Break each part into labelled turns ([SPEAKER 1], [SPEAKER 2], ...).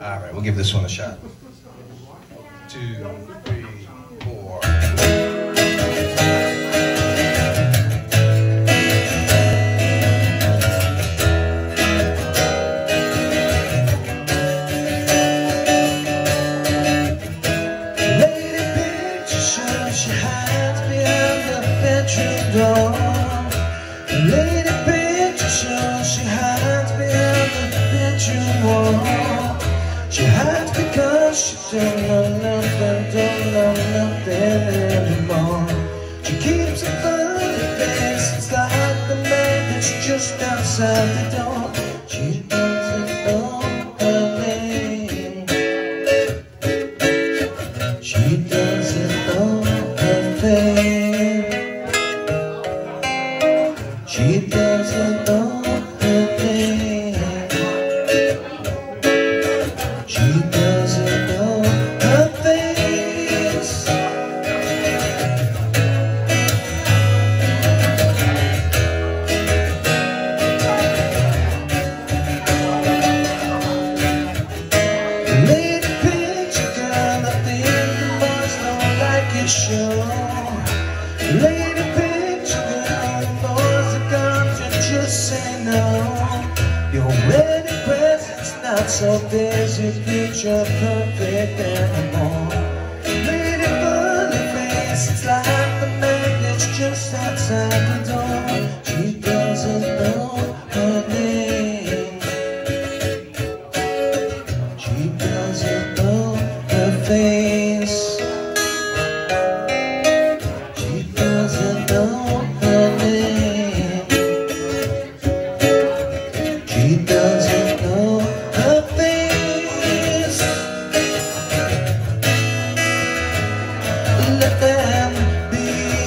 [SPEAKER 1] All right, we'll give this one a shot. 2, 3, 4.
[SPEAKER 2] Lady picture show, she hides behind the bedroom door. Lady picture show, she hides behind the bedroom wall. She hides because she don't know nothing anymore. She keeps a funny face, it's like the man that's just outside the door. She doesn't know her name. She doesn't know her fame. She doesn't know her name. She doesn't know her face. Lady picture girl, I think the boys don't like your show. Lady picture girl, the boys are gone to just say no. Your wedding present's not so busy, picture perfect anymore. Lady funny face, it's like the man that's just outside the door. She doesn't know her name. She doesn't know her face. She doesn't know her name. She doesn't know her face. Let them be.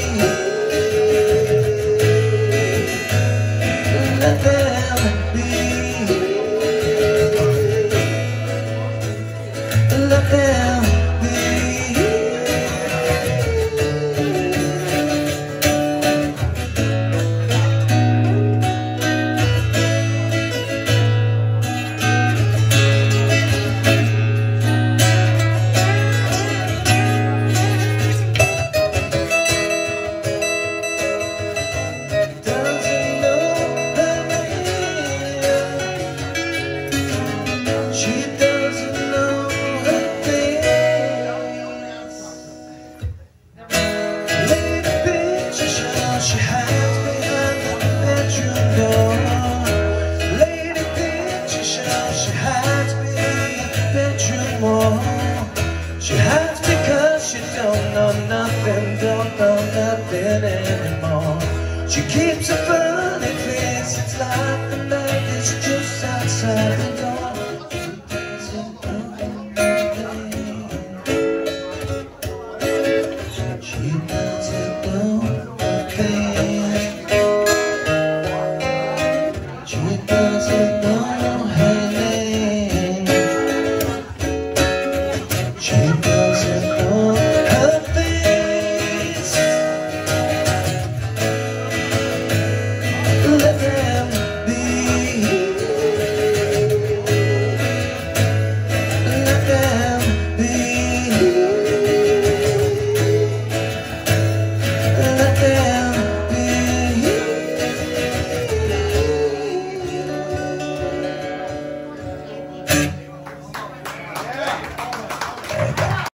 [SPEAKER 2] Let them be. Let them be. Doesn't know her name. She doesn't know her face. Lady picture show, she hides behind the bedroom door. Lady picture show, she hides behind the bedroom wall. She hides because she don't know nothing anymore.